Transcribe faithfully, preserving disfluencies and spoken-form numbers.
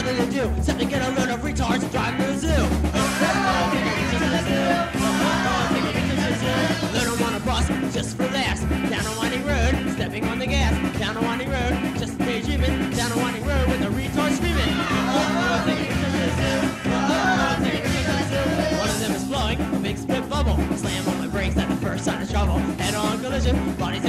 nothing to do except to get a load of retards driving to the zoo. Load them on a bus just for laughs. Down a winding road, stepping on the gas. Down a winding road, just daydreaming. Down a winding road with a retard screaming. One of them is blowing a big spit bubble. Slam on my brakes at the first sign of trouble. Head on collision, bodies